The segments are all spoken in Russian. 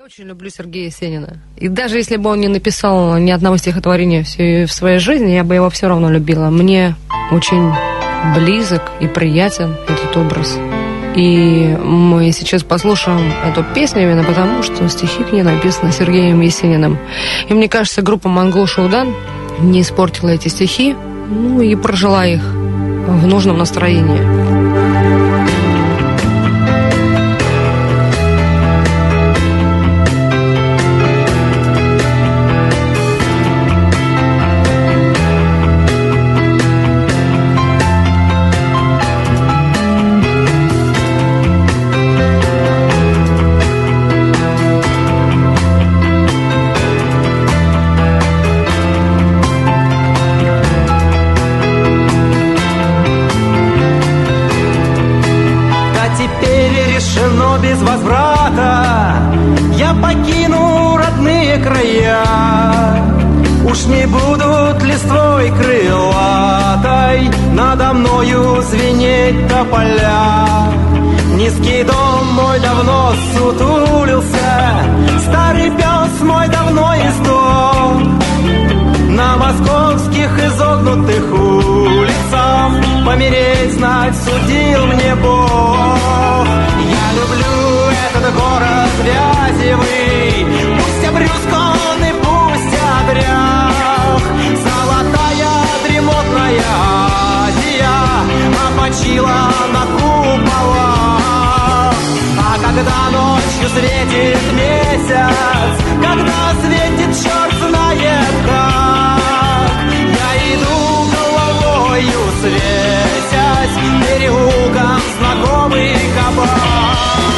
очень люблю Сергея Есенина. И даже если бы он не написал ни одного стихотворения в своей жизни, я бы его все равно любила. Мне очень близок и приятен этот образ. И мы сейчас послушаем эту песню именно потому, что стихи к ней написаны Сергеем Есениным. И мне кажется, группа «Монгол Шуудан» не испортила эти стихи, ну и прожила их в нужном настроении. Без возврата я покину родные края. Уж не будут листвой крылатой надо мною звенеть тополя. Низкий дом мой давно сутулился, старый пес мой давно издох. На московских изогнутых улицах помереть знать судил мне Бог. Я люблю этот город грязевый, пусть обрюзг он и пусть обрях. Золотая дремотная Азия опочила на куполах. А когда ночью светит месяц, когда светит черт знает как, я иду головою светясь переулком знакомый кабак.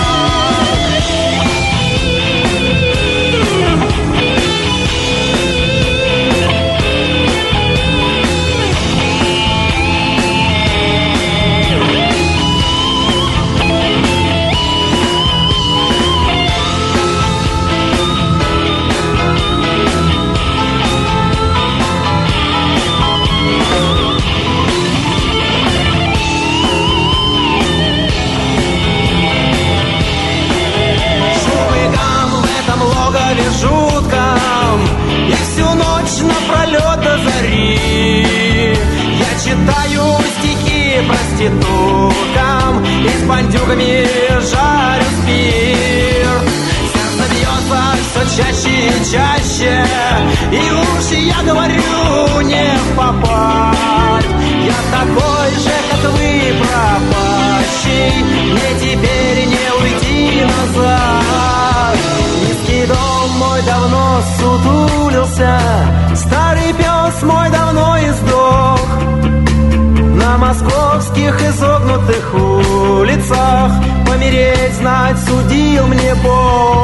Жутком, и всю ночь напролет до зари я читаю стихи проституткам и с бандюгами жарю спирт. Сердце бьется все чаще и чаще, и лучше я говорю не в попад. Я такой же, как вы, пропащий, мне теперь не уйти назад. Низкий дом мой давно сутулился, старый пес мой давно издох. На московских изогнутых улицах помереть знать судил мне Бог.